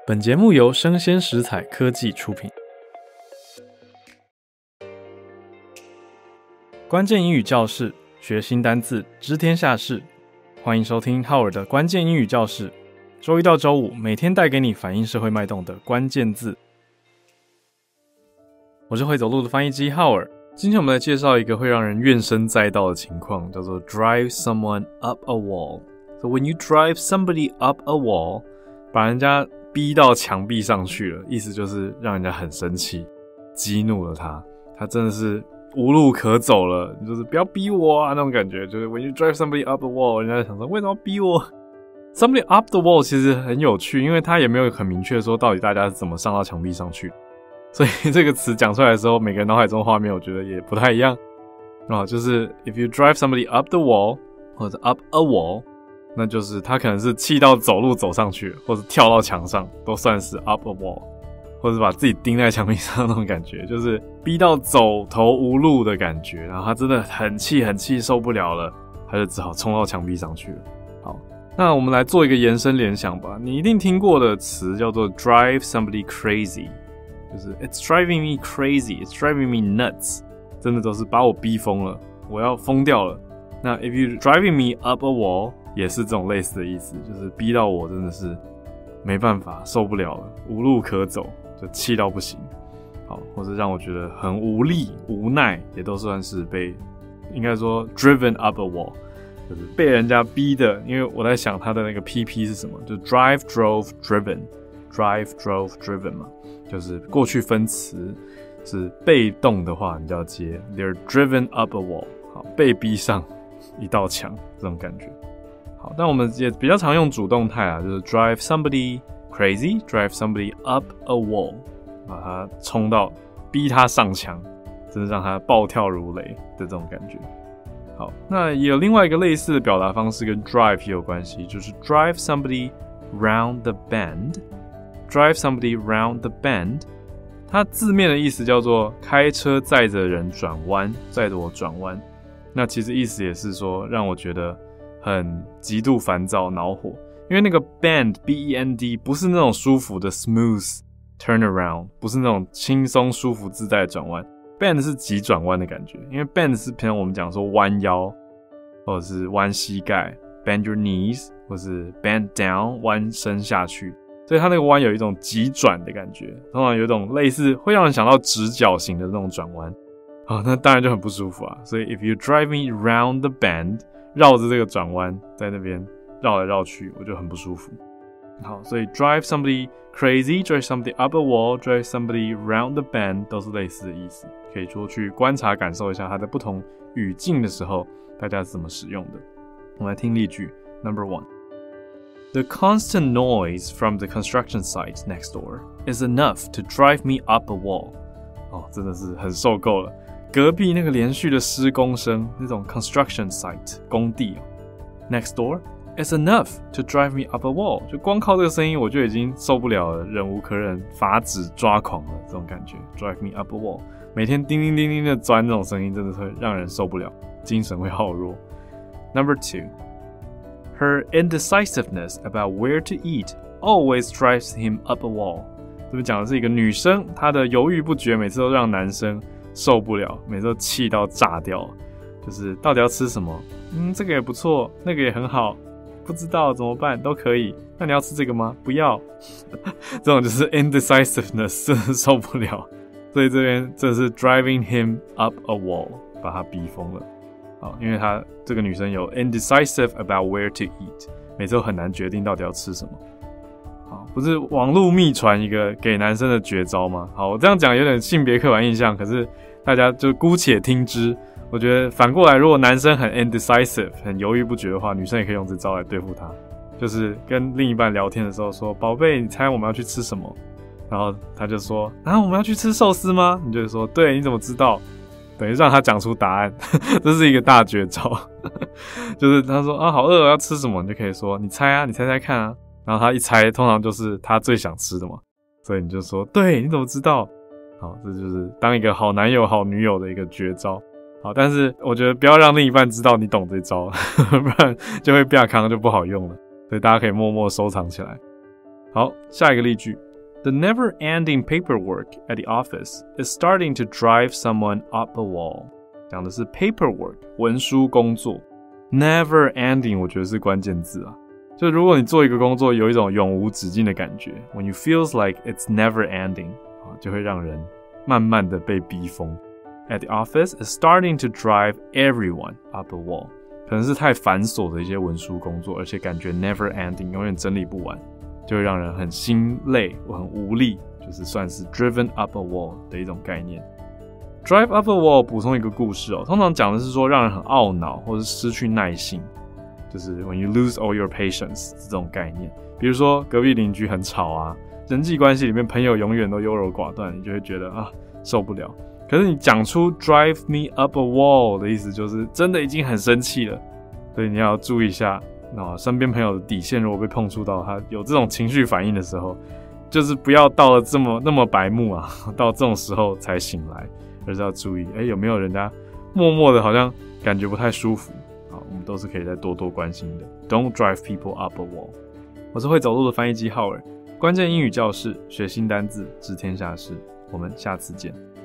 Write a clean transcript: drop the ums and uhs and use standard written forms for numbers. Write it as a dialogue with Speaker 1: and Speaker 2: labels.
Speaker 1: 本节目由生鲜食材科技出品。关键英语教室，学新单字，知天下事。欢迎收听浩尔的关键英语教室。周一到周五，每天带给你反映社会脉动的关键字。我是会走路的翻译机浩尔。今天我们来介绍一个会让人怨声载道的情况，叫做 drive someone up a wall. So when you drive somebody up a wall, 把人家逼到墙壁上去了，意思就是让人家很生气，激怒了他，他真的是无路可走了，就是不要逼我啊那种感觉，就是 when you drive somebody up a wall， 人家就想说为什么要逼我 ？Somebody up the wall 其实很有趣，因为他也没有很明确说到底大家是怎么上到墙壁上去，所以这个词讲出来的时候，每个人脑海中的画面我觉得也不太一样就是 if you drive somebody up the wall 或者 up a wall。那就是他可能是气到走路走上去，或者跳到墙上，都算是 up a wall， 或者把自己钉在墙壁上那种感觉，就是逼到走投无路的感觉。然后他真的很气受不了了，他就只好冲到墙壁上去了。好，那我们来做一个延伸联想吧。你一定听过的词叫做 drive somebody crazy， 就是 it's driving me crazy， it's driving me nuts， 真的都是把我逼疯了，我要疯掉了。那 if you driving me up a wall，也是这种类似的意思，就是逼到我真的是没办法，受不了了，无路可走，就气到不行。好，或者让我觉得很无力、无奈，也都算是被，应该说 driven up a wall， 就是被人家逼的。因为我在想它的那个 PP 是什么，就 drive, drove, driven，drive, drove, driven 嘛，就是过去分词是被动的话，你就要接 they're driven up a wall， 好，被逼上一道墙这种感觉。好，但我们也比较常用主动态就是 drive somebody crazy, drive somebody up a wall， 把他冲到逼他上墙，真的让他暴跳如雷的这种感觉。好，那也有另外一个类似的表达方式跟 drive 也有关系，就是 drive somebody round the bend， drive somebody round the bend， 它字面的意思叫做开车载着人转弯，载着我转弯。那其实意思也是说让我觉得很极度烦躁恼火，因为那个 bend B-E-N-D 不是那种舒服的 smooth turnaround， 不是那种轻松舒服自在的转弯， bend 是急转弯的感觉，因为 bend 是平常我们讲说弯腰或者是弯膝盖 bend your knees， 或是 bend down 弯身下去，所以它那个弯有一种急转的感觉，通常有一种类似会让人想到直角型的那种转弯那当然就很不舒服啊。所以 if you drive me round the bend，绕着这个转弯在那边绕来绕去，我就很不舒服。好，所以 drive somebody crazy, drive somebody up a wall, drive somebody round the bend 都是类似的意思，可以多去观察感受一下它在不同语境的时候大家是怎么使用的。我们来听例句 Number 1， The constant noise from the construction site next door is enough to drive me up a wall。 真的是很受够了，隔壁那个连续的施工声，那种 construction site 工地next door is enough to drive me up a wall， 就光靠这个声音我就已经受不了了，忍无可忍，法指抓狂了，这种感觉 drive me up a wall， 每天叮叮叮叮的钻这种声音真的会让人受不了，精神会耗弱。 Number 2， Her indecisiveness about where to eat always drives him up a wall。 这边讲的是一个女生，她的犹豫不决每次都让男生受不了，每次都气到炸掉，就是到底要吃什么？这个也不错，那个也很好，不知道怎么办都可以。那你要吃这个吗？不要。这种就是 indecisiveness， 真的受不了。所以这边这是 driving him up a wall， 把他逼疯了。好，因为他这个女生有 indecisive about where to eat， 每次都很难决定到底要吃什么。好，不是网络密传一个给男生的绝招吗？好，我这样讲有点性别刻板印象，可是大家就姑且听之。我觉得反过来，如果男生很 indecisive 很犹豫不决的话，女生也可以用这招来对付他，就是跟另一半聊天的时候说，宝贝你猜我们要去吃什么？然后他就说我们要去吃寿司吗？你就说对，你怎么知道？等于让他讲出答案这是一个大绝招就是他说好饿要吃什么，你就可以说你猜啊，你猜猜看啊，然后他一猜通常就是他最想吃的嘛，所以你就说对，你怎么知道？好，这就是当一个好男友好女友的一个绝招。好，但是我觉得不要让另一半知道你懂这招不然就会变康就不好用了，所以大家可以默默收藏起来。 好，下一个例句。The never-ending paperwork at the office is starting to drive someone up a wall. 讲的是 paperwork 文书工作 ，never-ending 我觉得是关键字啊。就如果你做一个工作有一种永无止境的感觉 ，when you feels like it's never-ending， 就会让人慢慢的被逼疯。At the office is starting to drive everyone up a wall. 可能是太繁琐的一些文书工作，而且感觉 never-ending 永远整理不完。就会让人很心累，很无力，就是算是 driven up a wall 的一种概念。Drive up a wall 补充一个故事通常讲的是说让人很懊恼或是失去耐性，就是 when you lose all your patience 这种概念。比如说隔壁邻居很吵啊，人际关系里面朋友永远都优柔寡断，你就会觉得受不了。可是你讲出 drive me up a wall 的意思就是真的已经很生气了，所以你要注意一下。身边朋友的底线如果被碰触到，他有这种情绪反应的时候，就是不要到了那么白目啊，到这种时候才醒来，而是要注意，有没有人家默默的好像感觉不太舒服，我们都是可以再多多关心的。Don't drive people up a wall。我是会走路的翻译机浩尔，关键英语教室，学新单字，知天下事。我们下次见。